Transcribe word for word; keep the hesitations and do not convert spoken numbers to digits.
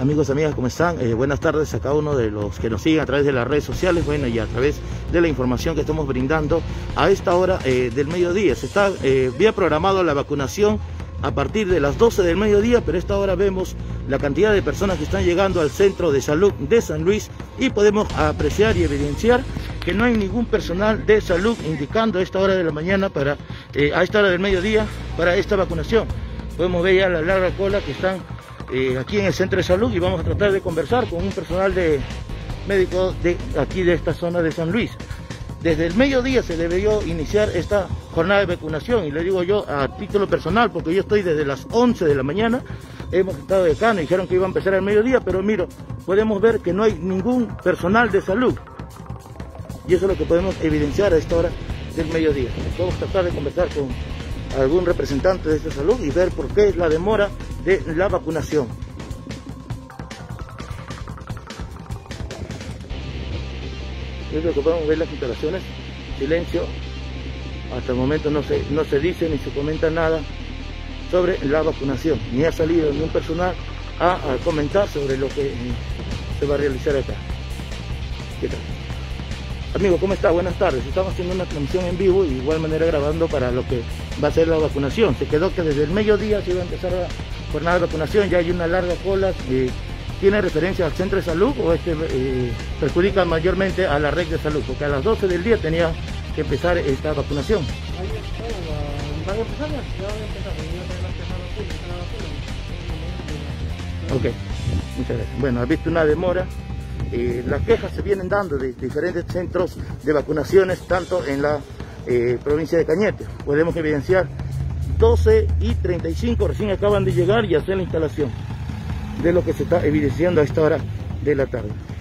Amigos, amigas, ¿cómo están? Eh, buenas tardes a cada uno de los que nos siguen a través de las redes sociales, bueno, y a través de la información que estamos brindando a esta hora eh, del mediodía. Se está eh, bien programado la vacunación a partir de las doce del mediodía, pero a esta hora vemos la cantidad de personas que están llegando al centro de salud de San Luis y podemos apreciar y evidenciar que no hay ningún personal de salud indicando a esta hora de la mañana, para eh, a esta hora del mediodía, para esta vacunación. Podemos ver ya la larga cola que están eh, aquí en el centro de salud, y vamos a tratar de conversar con un personal de médico de aquí de esta zona de San Luis. Desde el mediodía se debió iniciar esta jornada de vacunación, y le digo yo a título personal, porque yo estoy desde las once de la mañana, hemos estado de acá, nos dijeron que iba a empezar al mediodía, pero miro, podemos ver que no hay ningún personal de salud, y eso es lo que podemos evidenciar a esta hora del mediodía. Vamos a tratar de conversar con algún representante de esta salud y ver por qué es la demora de la vacunación. Es lo que podemos ver las instalaciones. Silencio. Hasta el momento no se, no se dice ni se comenta nada sobre la vacunación, ni ha salido ningún personal a, a comentar sobre lo que se va a realizar acá. ¿Qué tal? Amigo, ¿cómo está? Buenas tardes. Estamos haciendo una transmisión en vivo y de igual manera grabando para lo que va a ser la vacunación. Se quedó que desde el mediodía se iba a empezar la jornada de vacunación, ya hay una larga cola. Eh, ¿Tiene referencia al centro de salud o este eh, perjudica mayormente a la red de salud? Porque a las doce del día tenía que empezar esta vacunación. ¿Van a empezar? Ya van a empezar, Ok, muchas gracias. Bueno, has visto una demora. Eh, las quejas se vienen dando de diferentes centros de vacunaciones, tanto en la eh, provincia de Cañete. Podemos evidenciar doce y treinta y cinco recién acaban de llegar y hacer la instalación de lo que se está evidenciando a esta hora de la tarde.